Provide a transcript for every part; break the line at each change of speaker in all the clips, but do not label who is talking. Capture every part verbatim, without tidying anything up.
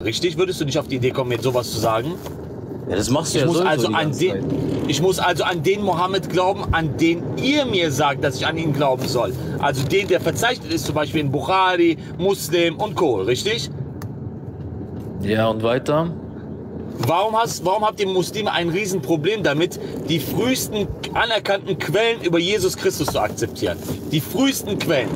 Richtig? Würdest du nicht auf die Idee kommen, mir sowas zu sagen?
Ja, das machst du
Ich
ja
muss,
sowieso
also
die
an
ganze
den,
Zeit.
ich muss also an den Mohammed glauben, an den ihr mir sagt, dass ich an ihn glauben soll. Also den, der verzeichnet ist, zum Beispiel in Bukhari, Muslim und Co., richtig?
Ja, und weiter?
Warum, hast, warum habt ihr Muslime ein Riesenproblem damit, die frühesten anerkannten Quellen über Jesus Christus zu akzeptieren? Die frühesten Quellen.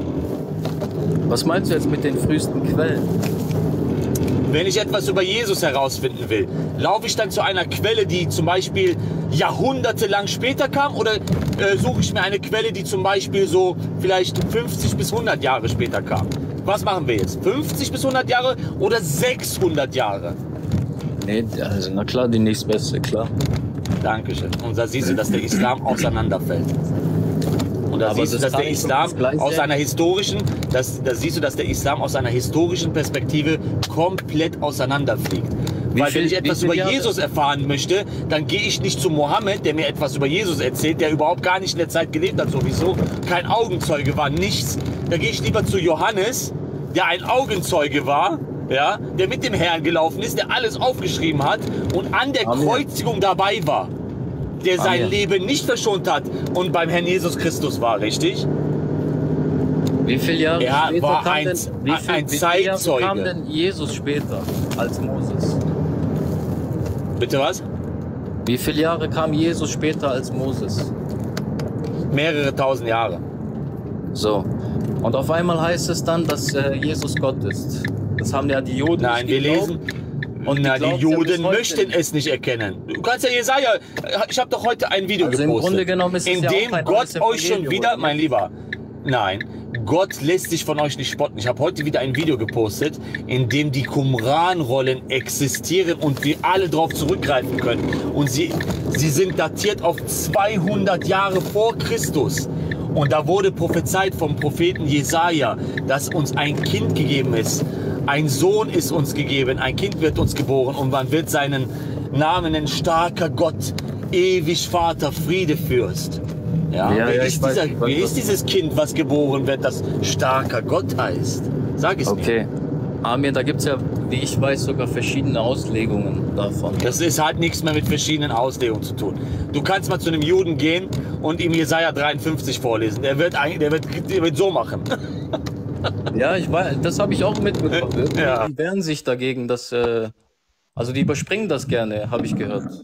Was meinst du jetzt mit den frühesten Quellen?
Wenn ich etwas über Jesus herausfinden will, laufe ich dann zu einer Quelle, die zum Beispiel jahrhundertelang später kam, oder äh, suche ich mir eine Quelle, die zum Beispiel so vielleicht fünfzig bis hundert Jahre später kam? Was machen wir jetzt? fünfzig bis hundert Jahre oder sechshundert Jahre?
Nee, also na klar, die nächstbeste, klar.
Dankeschön. Und da siehst du, dass der Islam auseinanderfällt. Und da
Aber
siehst du,
das
dass der
kann ich
Islam
doch gleich
aus
sehen.
einer historischen, das, da siehst du, dass der Islam aus einer historischen Perspektive komplett auseinanderfliegt.
Wie
Weil
viel-
wenn ich
wie
etwas
viele
über
Jahre?
Jesus erfahren möchte, dann gehe ich nicht zu Mohammed, der mir etwas über Jesus erzählt, der überhaupt gar nicht in der Zeit gelebt hat sowieso, kein Augenzeuge war, nichts. Da gehe ich lieber zu Johannes, der ein Augenzeuge war, ja, der mit dem Herrn gelaufen ist, der alles aufgeschrieben hat und an der
Amen.
Kreuzigung dabei war, der sein
Amen.
Leben nicht verschont hat und beim Herrn Jesus Christus war, richtig?
Wie viele Jahre
Er
später
war
kam
ein-
denn, wie viel,
ein
wie viele Jahre
Zeitzeuge.
kam denn Jesus später als Moses?
Bitte was?
Wie viele Jahre kam Jesus später als Moses?
Mehrere tausend Jahre.
So. Und auf einmal heißt es dann, dass äh, Jesus Gott ist. Das haben ja die Juden
Nein, wir
nicht geglaubt.
lesen.
Und die
Na, die
glauben's ja bis
Juden
heute
möchten
nicht.
es nicht erkennen. Du kannst ja Jesaja, ich habe doch heute ein Video
Also im
gepostet,
Grunde genommen ist es
in
ja
dem
auch ein
Gott
neues
euch schon
Evangelium,
wieder,
oder
mein
nicht?
Lieber, nein, Gott lässt sich von euch nicht spotten. Ich habe heute wieder ein Video gepostet, in dem die Qumran-Rollen existieren und wir alle darauf zurückgreifen können. Und sie, sie sind datiert auf zweihundert Jahre vor Christus. Und da wurde prophezeit vom Propheten Jesaja, dass uns ein Kind gegeben ist. Ein Sohn ist uns gegeben, ein Kind wird uns geboren und man wird seinen Namen nennen, starker Gott, ewig Vater, Friedefürst. Ja,
Ja,
wer,
ja,
ist
ich weiß,
dieser,
ich weiß,
wer
was-
ist dieses Kind, was geboren wird, das starker Gott heißt? Sag es mir.
Okay. Amir, da gibt es ja, wie ich weiß, sogar verschiedene Auslegungen davon.
Das ist halt nichts mehr mit verschiedenen Auslegungen zu tun. Du kannst mal zu einem Juden gehen und ihm Jesaja dreiundfünfzig vorlesen. Der wird, eigentlich- der wird, der wird so machen.
Ja, ich weiß, das habe ich auch mitbekommen. Irgendwie
Ja.
Die wehren sich dagegen, dass, äh, also die überspringen das gerne, habe ich gehört.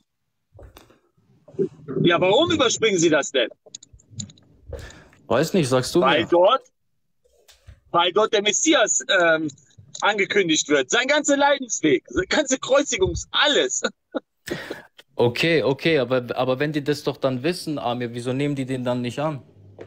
Ja, warum überspringen sie das denn?
Weiß nicht, sagst du
Weil
mir?
dort, weil dort der Messias ähm, angekündigt wird. Sein ganzer Leidensweg, seine ganze Kreuzigung, alles.
Okay, okay, aber, aber wenn die das doch dann wissen, Amir, wieso nehmen die den dann nicht an?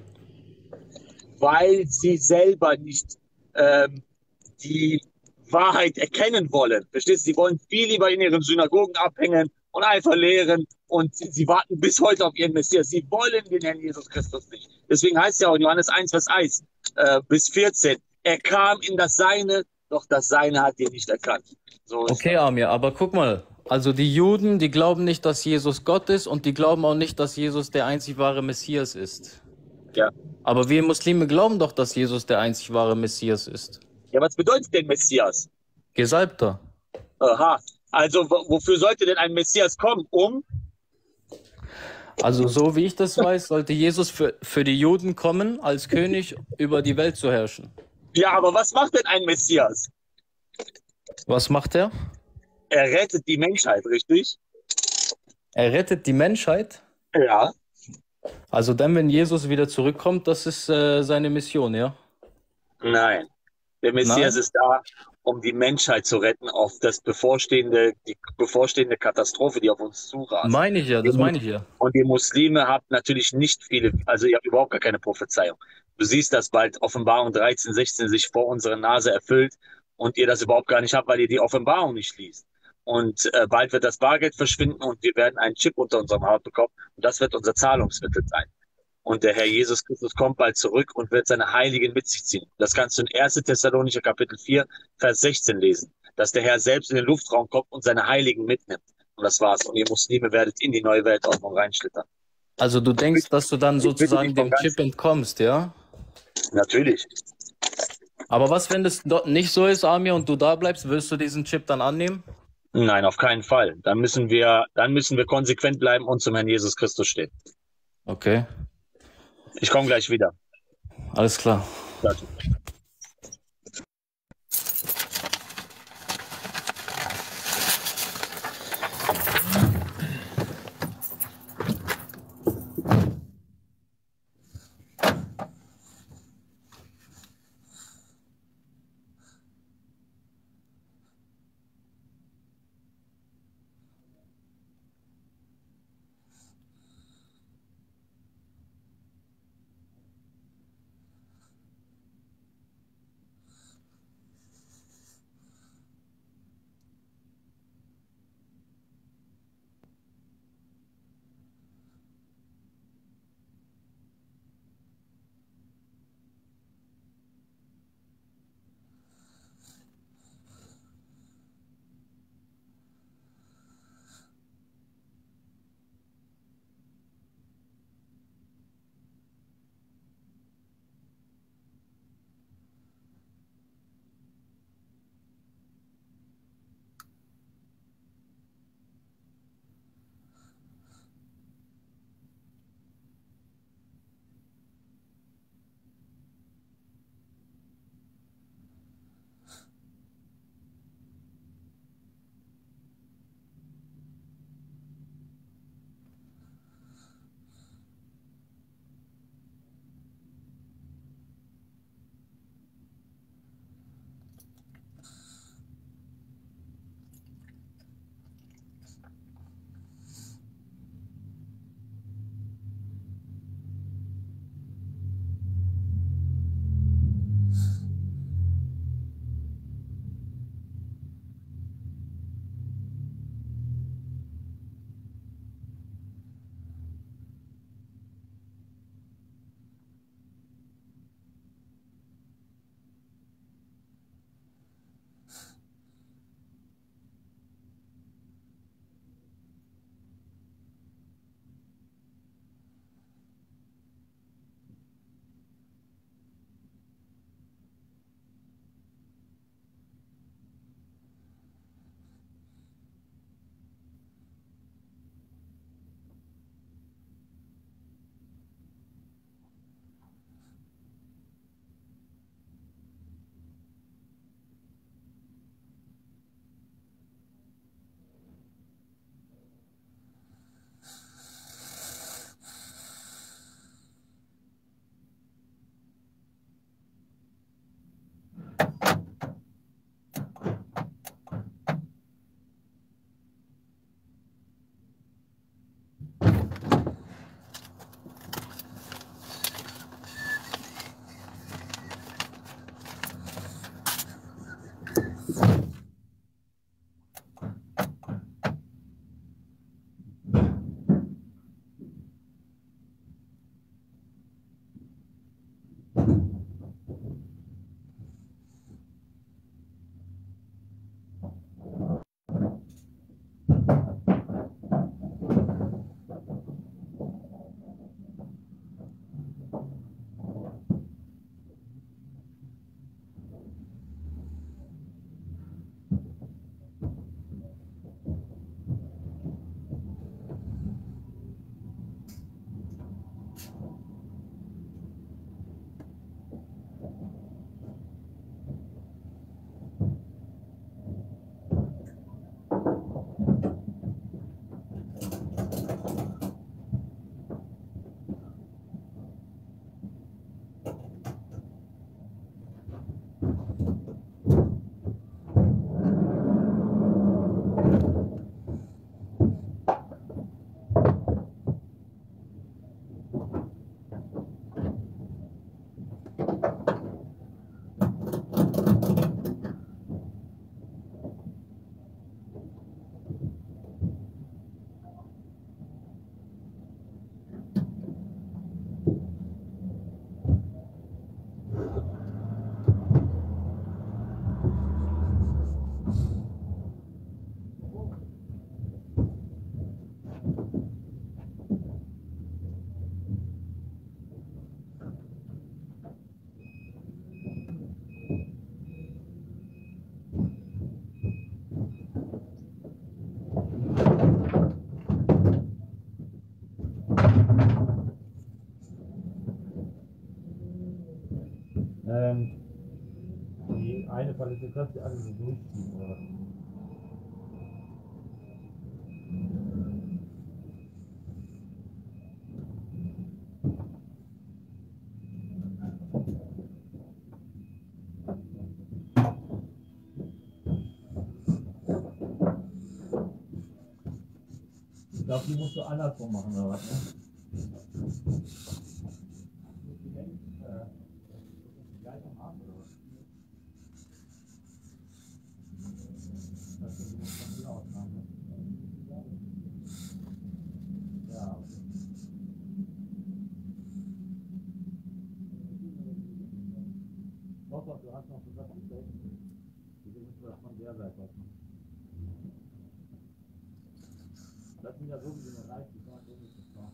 Weil sie selber nicht ähm, die Wahrheit erkennen wollen. Verstehst du? Sie wollen viel lieber in ihren Synagogen abhängen und einfach lehren. Und sie, sie warten bis heute auf ihren Messias. Sie wollen den Herrn Jesus Christus nicht. Deswegen heißt ja auch in Johannes eins, Vers eins äh, bis vierzehn, er kam in das Seine, doch das Seine hat ihn nicht erkannt. So ist
Okay, Amir, aber guck mal, also die Juden, die glauben nicht, dass Jesus Gott ist und die glauben auch nicht, dass Jesus der einzig wahre Messias ist.
das. Ja.
Aber wir Muslime glauben doch, dass Jesus der einzig wahre Messias ist.
Ja, was bedeutet denn Messias?
Gesalbter.
Aha. Also wo- wofür sollte denn ein Messias kommen? Um?
Also so wie ich das weiß, sollte Jesus für, für die Juden kommen, als König über die Welt zu herrschen.
Ja, aber was macht denn ein Messias?
Was macht er?
Er rettet die Menschheit, richtig?
Er rettet die Menschheit.
Ja.
Also dann, wenn Jesus wieder zurückkommt, das ist äh, seine Mission, ja?
Nein. Der Messias
Nein?
ist da, um die Menschheit zu retten auf das bevorstehende, die bevorstehende Katastrophe, die auf uns zurast.
Meine ich ja, das meine ich ja.
Und die Muslime haben natürlich nicht viele, also ihr habt überhaupt gar keine Prophezeiung. Du siehst, dass bald Offenbarung dreizehn, sechzehn sich vor unserer Nase erfüllt und ihr das überhaupt gar nicht habt, weil ihr die Offenbarung nicht liest. Und äh, bald wird das Bargeld verschwinden und wir werden einen Chip unter unserem Haut bekommen und das wird unser Zahlungsmittel sein. Und der Herr Jesus Christus kommt bald zurück und wird seine Heiligen mit sich ziehen. Das kannst du in erster Thessalonicher Kapitel vier, Vers sechzehn lesen, dass der Herr selbst in den Luftraum kommt und seine Heiligen mitnimmt. Und das war's. Und ihr Muslime werdet in die neue Weltordnung reinschlittern.
Also du denkst, dass du dann
Ich bitte
sozusagen
dich vom
dem Chip entkommst, ja?
Natürlich.
Aber was, wenn das dort nicht so ist, Amir, und du da bleibst, wirst du diesen Chip dann annehmen?
Nein, auf keinen Fall. Dann müssen wir, dann müssen wir konsequent bleiben und zum Herrn Jesus Christus stehen.
Okay,
Ich komme gleich wieder.
alles klar.
Ciao.
Palette, kannst du alle so durchziehen, oder was? Ich glaube, die musst du andersrum machen, oder was, ne? Gleich am Abend, oder was? Das ist die von hier aus machen. Ja, okay. Doch, doch, du hast noch gesagt, die Seite. Die müssen wir von der Seite aus machen. Das sind ja so wie eine Reiche, die kann man so nicht machen.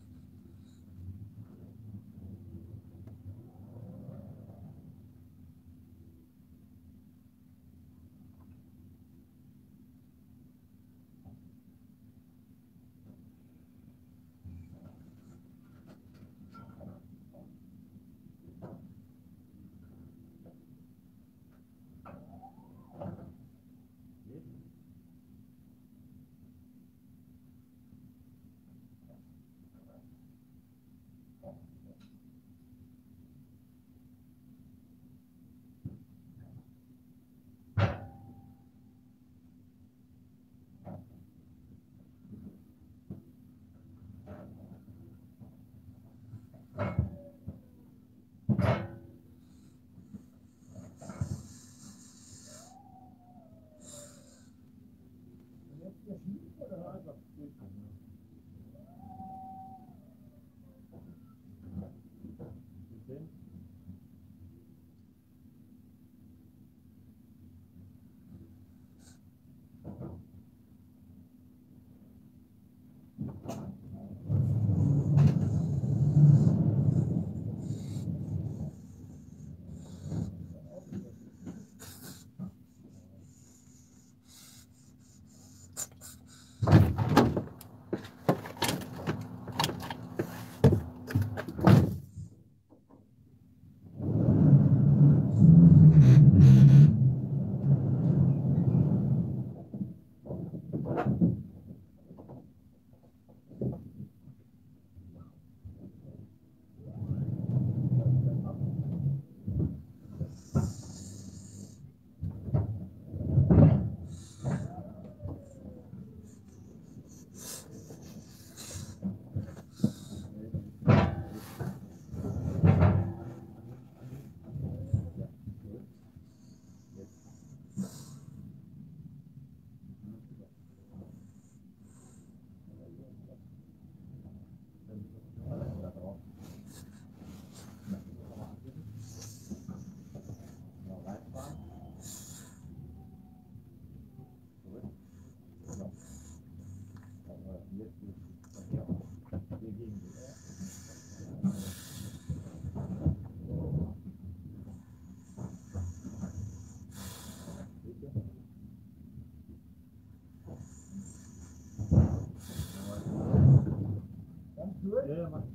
Ja, ja, mach.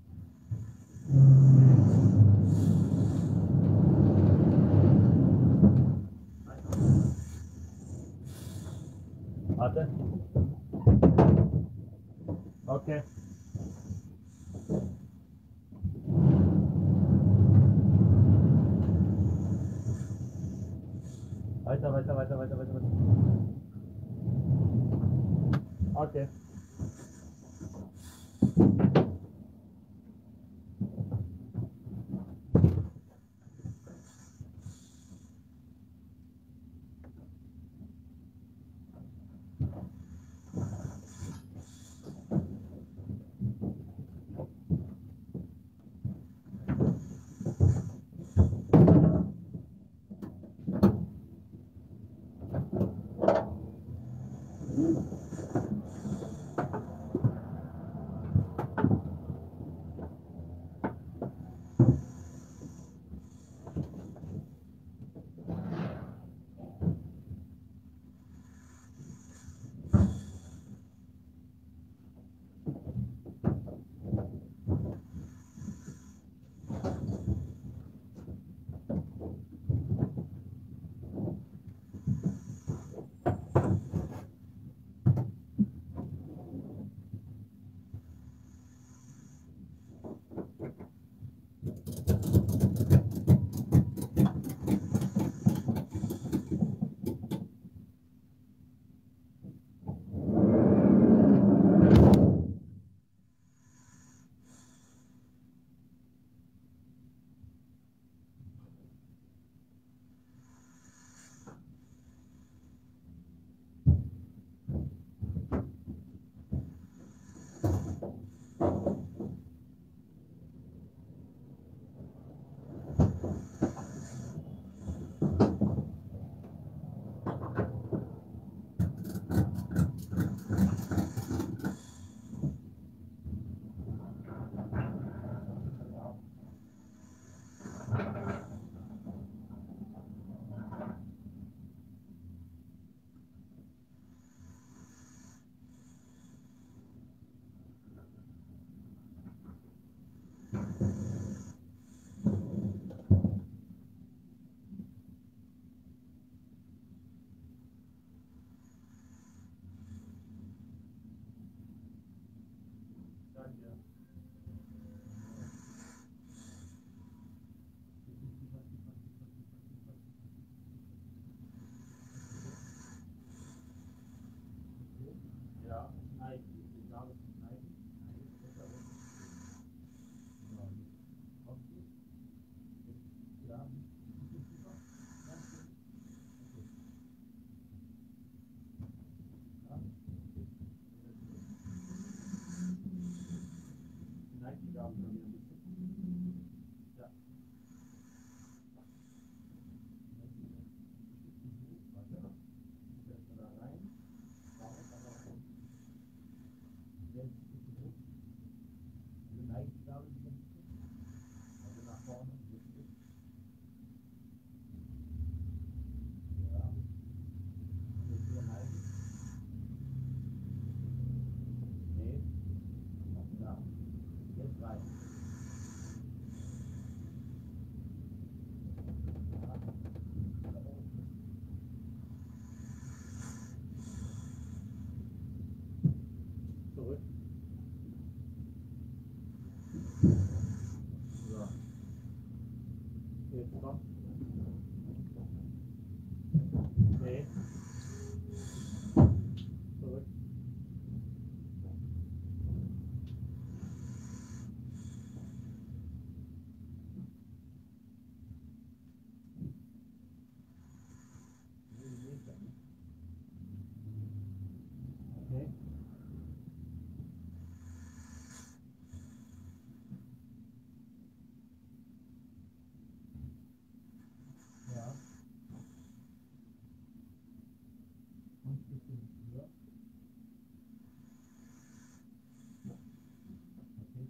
Warte. Okay. Weiter, weiter, weiter, weiter, weiter, weiter. Okay. Okay. Ja. Und ein bisschen höher. Okay.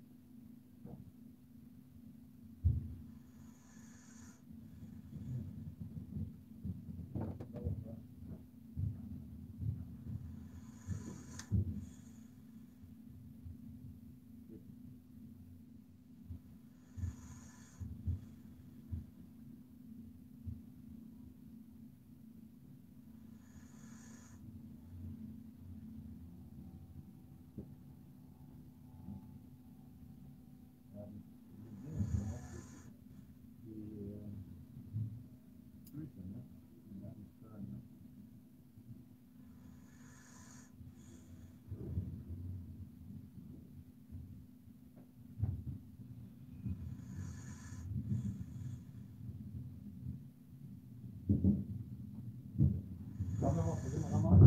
Ja, die, die Dinge, die, äh, Füße, ne? Ja, die Stirn, ne? Komm nochmal, versuchen wir nochmal.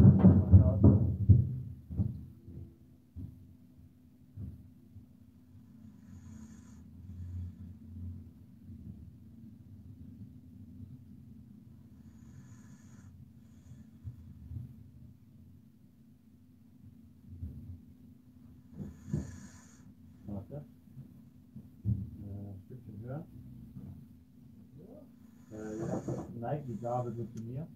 Warte. Äh, ein Stückchen höher. Äh, ja. Neig die Gabel so zu mir.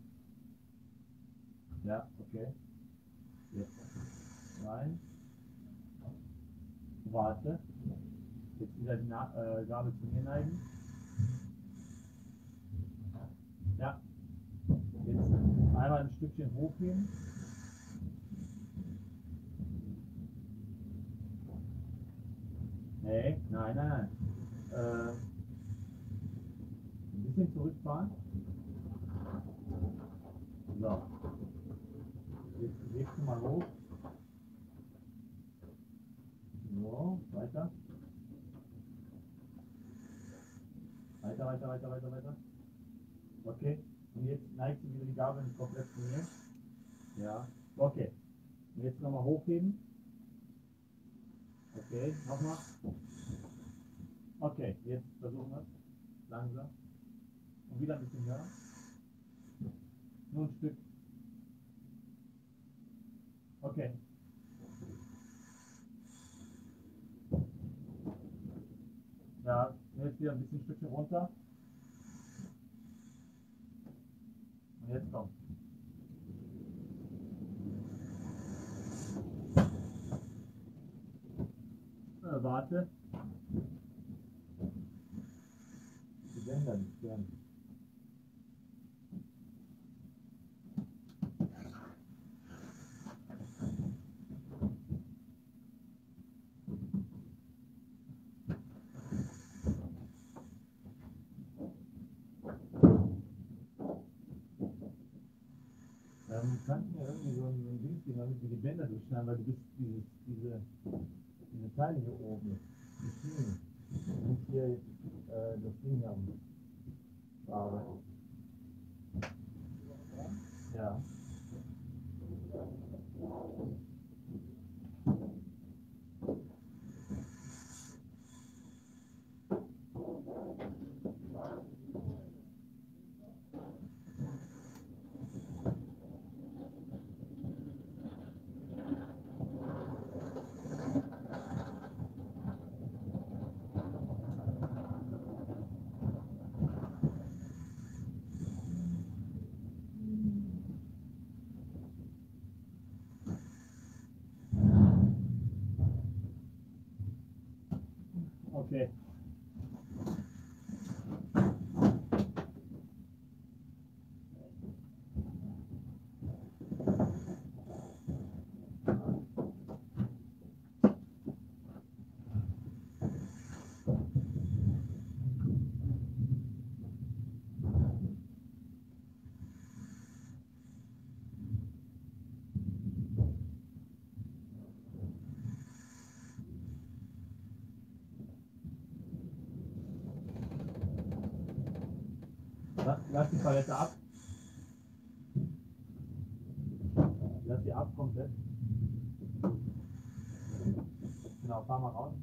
Ja, okay. Jetzt rein. Warte. Jetzt wieder die Na äh, Gabel zu mir neigen. Ja. Jetzt einmal ein Stückchen hochheben. Nee, nein, nein, nein. Äh, ein bisschen zurückfahren. So. Jetzt legst du mal hoch. So, weiter. Weiter, weiter, weiter, weiter, weiter. Okay. Und jetzt neigst du wieder die Gabel komplett zu mir. Ja. Okay. Und jetzt nochmal hochheben. Okay, nochmal. Okay, jetzt versuchen wir es. Langsam. Und wieder ein bisschen höher. Nur ein Stück. Okay. Ja, jetzt wieder ein bisschen Stückchen runter. Und jetzt kommt. Äh, warte. Die Bänder nicht stören. Ähm, kannst du mir irgendwie so ein, so ein Ding geben, damit wir die Bänder durchschneiden, weil du bist dieses, diese, diese Teile hier oben, die Schienen, und hier äh, das Ding haben. Aber, ja. Okay. Lass, lass die Palette ab. Lass sie ab komplett. Genau, fahr mal raus.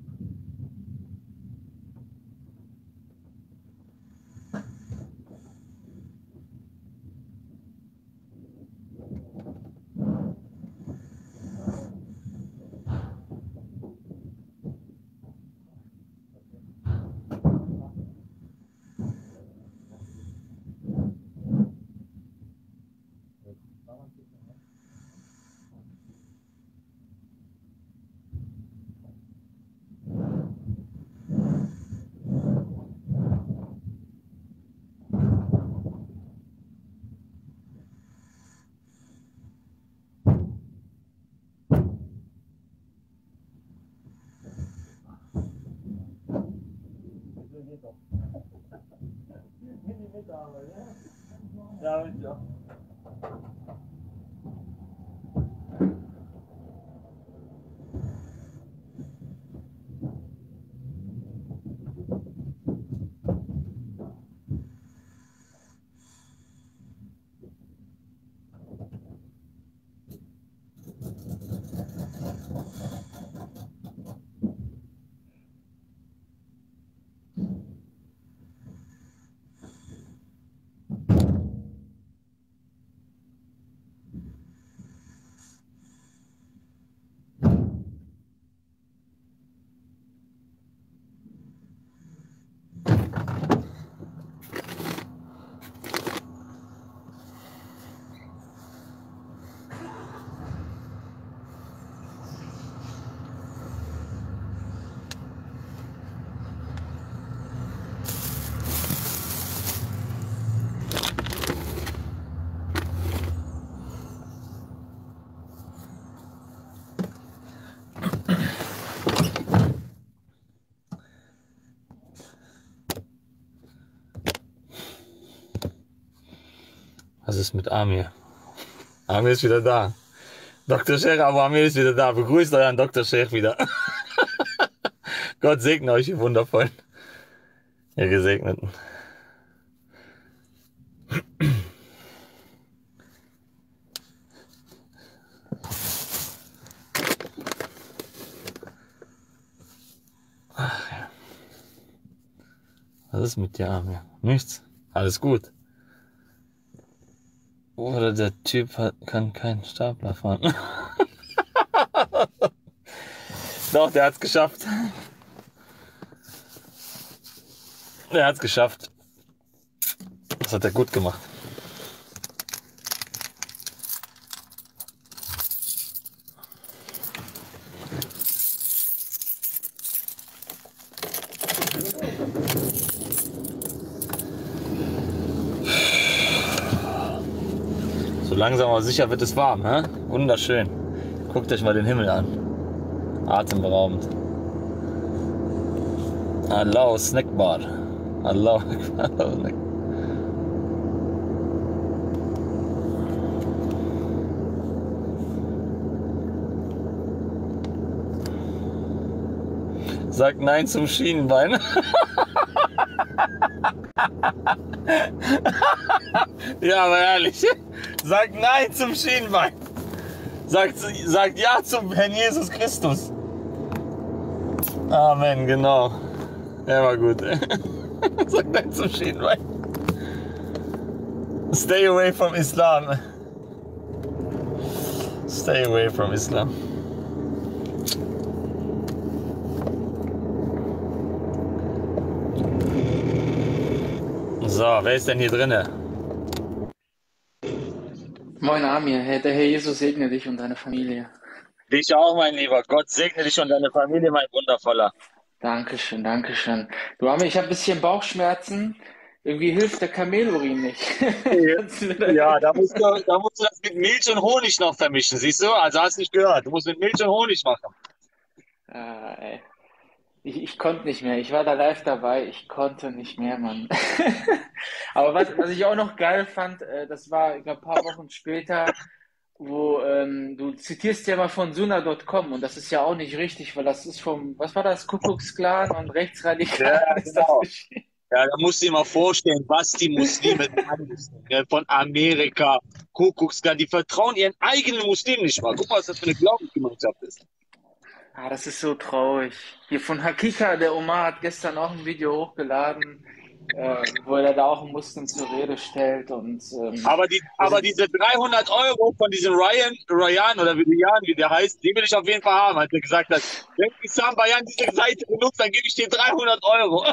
Geht doch. Nimm die mit, aber, ja? Ja, ja.
Was ist mit Amir? Amir ist wieder da. Doktor Sheikh Abu Amir ist wieder da. Begrüßt euren Doktor Sheikh wieder. Gott segne euch, ihr Wundervollen. Ihr Gesegneten. Ach ja. Was ist mit dir, Amir? Nichts. Alles gut. Oder der Typ hat, kann keinen Stapler fahren. Doch, der hat's geschafft. Der hat's geschafft. Das hat er gut gemacht. So langsam aber sicher wird es warm, hä? Wunderschön. Guckt euch mal den Himmel an. Atemberaubend. Allahu Snackbar. Allahu Akbar. Sagt Nein zum Schienenbein. Ja, aber ehrlich. Sagt Nein zum Schienenbein. Sagt, sagt Ja zum Herrn Jesus Christus. Amen, genau. Er war gut. Sagt Nein zum Schienenbein. Stay away from Islam. Stay away from Islam. So, wer ist denn hier drinne?
Moin Amir, Herr- der Herr Jesus segne dich und deine Familie.
Dich auch, mein Lieber. Gott segne dich und deine Familie, mein Wundervoller.
Dankeschön, Dankeschön. Du Amir, ich habe ein bisschen Bauchschmerzen. Irgendwie hilft der Kamelurin nicht. Kannst du mir da-
Ja, da musst, du, da musst du das mit Milch und Honig noch vermischen, siehst du? Also hast du nicht gehört. Du musst mit Milch und Honig machen.
Ah, ey. Ich, ich konnte nicht mehr. Ich war da live dabei. Ich konnte nicht mehr, Mann. Aber was, was ich auch noch geil fand, äh, das war, ich glaube, ein paar Wochen später, wo ähm, du zitierst ja mal von Sunna Punkt com und das ist ja auch nicht richtig, weil das ist vom, was war das, Ku Klux Klan und rechtsradikal
Ja,
ist das
genau.
geschehen.
Ja, da musst du dir mal vorstellen, was die Muslime sagen, ne, von Amerika Kuckuckskan, die vertrauen ihren eigenen Muslimen nicht mal. Guck mal, was das für eine Glaubensgemeinschaft ist.
Ah, das ist so traurig. Hier von Hakika, der Omar hat gestern auch ein Video hochgeladen, äh, wo er da auch einen Muslim zur Rede stellt und ähm,
Aber, die,
das
aber
ist,
diese dreihundert Euro von diesem Ryan, Ryan oder wie, Ryan, wie der heißt, die will ich auf jeden Fall haben, als er gesagt hat, wenn Isam Bayan diese Seite benutzt, dann gebe ich dir dreihundert Euro.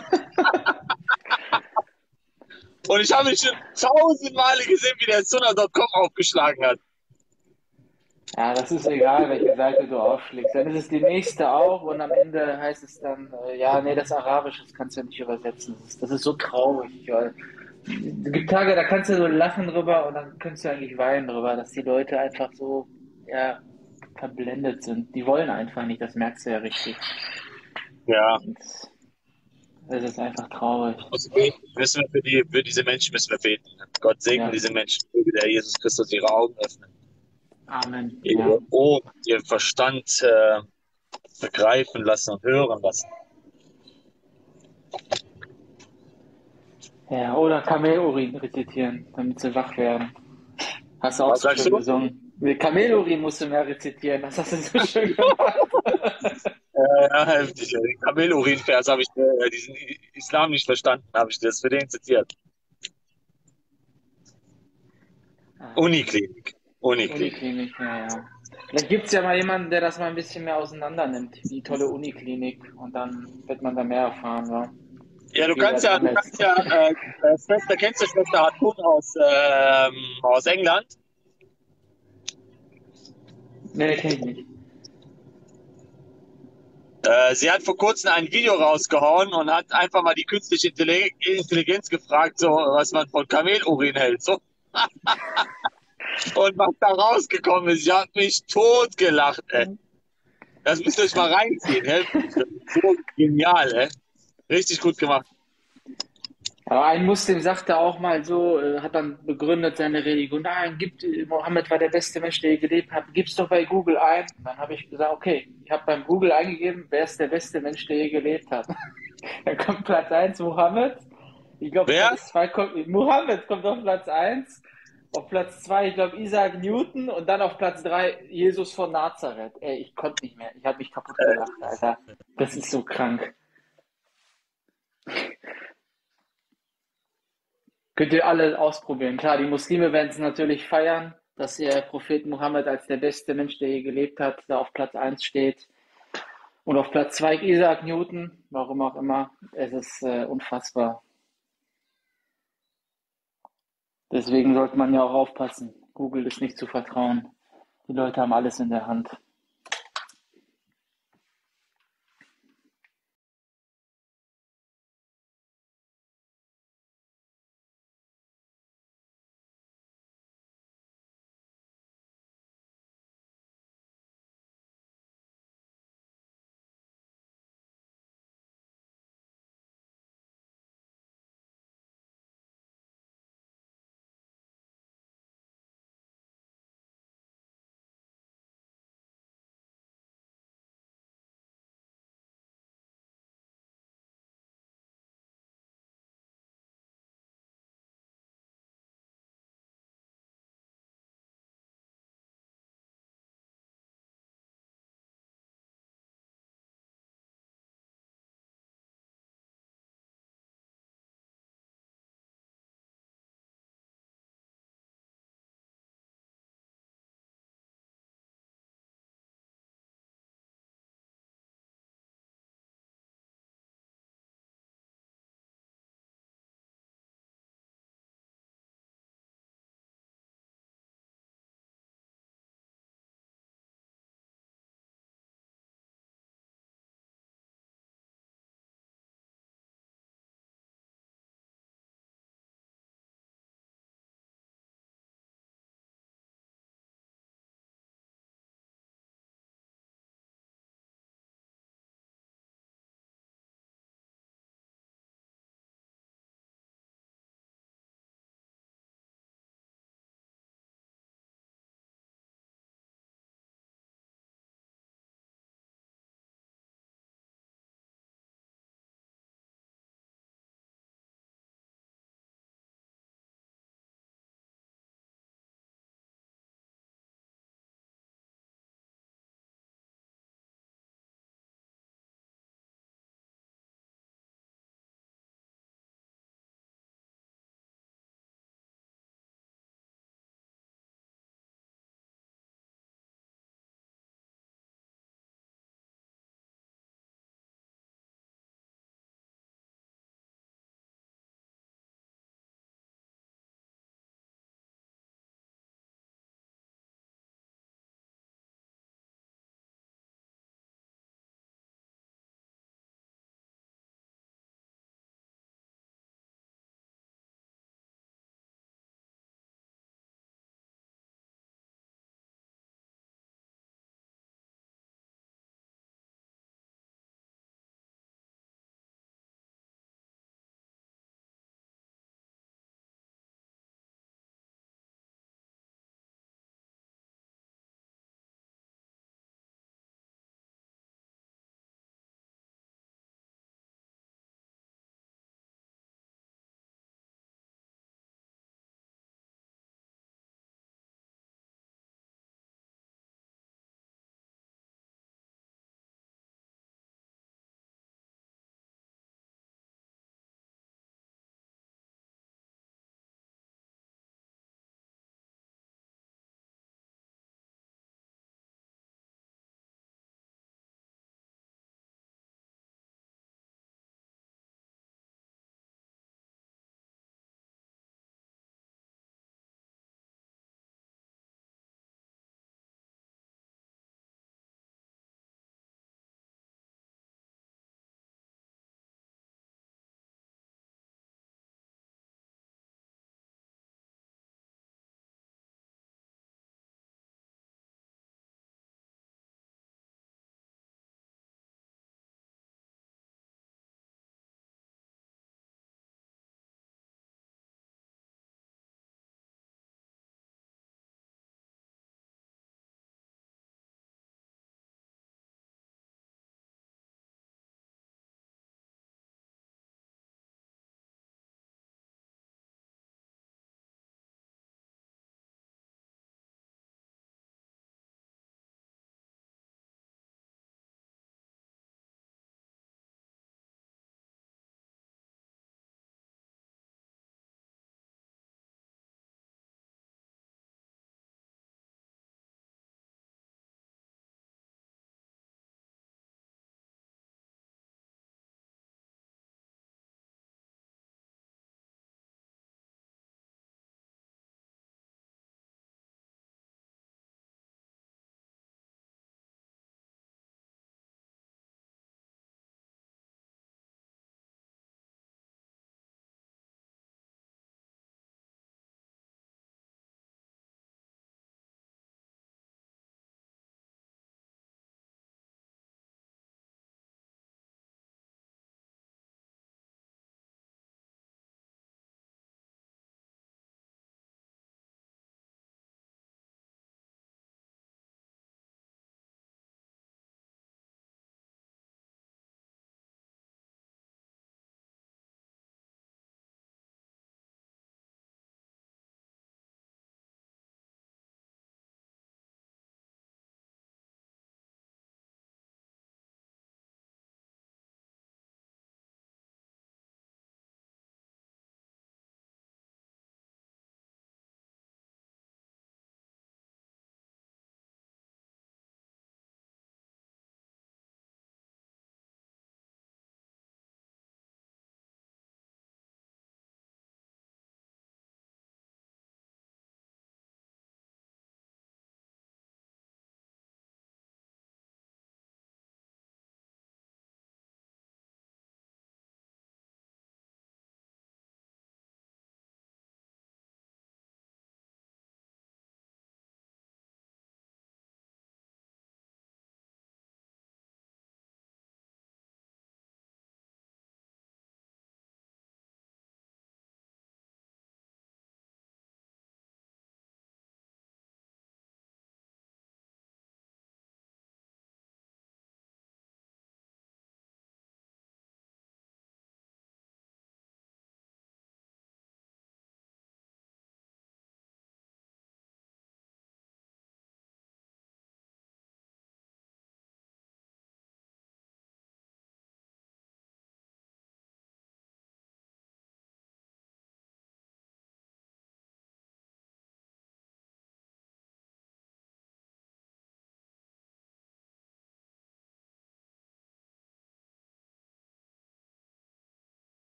Und ich habe mich schon tausend Male gesehen, wie der Sunna Punkt com aufgeschlagen hat.
ja, das ist egal, welche Seite du aufschlägst. Dann ist es die nächste auch und am Ende heißt es dann, äh, ja, nee, das Arabisch, das kannst du ja nicht übersetzen. Das ist, das ist so traurig, weil es gibt Tage, da kannst du so lachen drüber und dann kannst du eigentlich weinen drüber, dass die Leute einfach so, ja, verblendet sind. Die wollen einfach nicht, das merkst du ja richtig.
Ja.
Und das ist einfach traurig.
Also beten müssen wir für, die, für diese Menschen müssen wir beten. Gott segne
Ja,
diese Menschen, möge der Jesus Christus ihre Augen öffnen,
Amen. Ja.
ihre Ohren, ihren Verstand äh, begreifen lassen und hören lassen.
Ja, oder Kamelurin rezitieren, damit sie wach werden. Hast du auch
Was
so
sagst
schön
du?
gesungen. Nee, Kamelurin musst du mehr rezitieren, das hast du so schön gemacht.
Äh, ja, heftig. Den Kamelurin-Vers habe ich, äh, diesen Islam nicht verstanden, habe ich das für den zitiert.
Ah,
Uniklinik. Uniklinik.
Uniklinik, ja, ja. Vielleicht gibt es ja mal jemanden, der das mal ein bisschen mehr auseinander nimmt, die tolle Uniklinik, und dann wird man da mehr erfahren, ja.
Ja, du
Wie der
kannst ja, du
Mohammed.
kannst ja, äh, äh, Schwester, kennst du Schwester Hatun aus, ähm, aus England?
Nee, kenn ich nicht.
Äh, sie hat vor kurzem ein Video rausgehauen und hat einfach mal die künstliche Intelli- Intelligenz gefragt, so, was man von Kamelurin hält. So. Und was da rausgekommen ist, ich habe mich totgelacht, ey. Das müsst ihr euch mal reinziehen, ey. Das ist so genial, ey. Richtig gut gemacht.
Aber ein Muslim sagte auch mal so, äh, hat dann begründet seine Religion, nein, gibt, äh, Mohammed war der beste Mensch, der je gelebt hat, gib's doch bei Google ein. Und dann habe ich gesagt, okay, ich habe beim Google eingegeben, wer ist der beste Mensch, der je gelebt hat. Dann kommt Platz eins Mohammed. Ich glaube,
Wer?
Platz zwei kommt, Mohammed kommt auf Platz eins. Auf Platz zwei, ich glaube, Isaac Newton und dann auf Platz drei Jesus von Nazareth. Ey, ich konnte nicht mehr. Ich habe mich kaputt gelacht, Alter. Das ist so krank. Könnt ihr alle ausprobieren. Klar, die Muslime werden es natürlich feiern, dass ihr Prophet Mohammed als der beste Mensch, der je gelebt hat, da auf Platz eins steht. Und auf Platz zwei Isaac Newton, warum auch immer. Es ist äh, unfassbar. Deswegen sollte man ja auch aufpassen. Google ist nicht zu vertrauen. Die Leute haben alles in der Hand.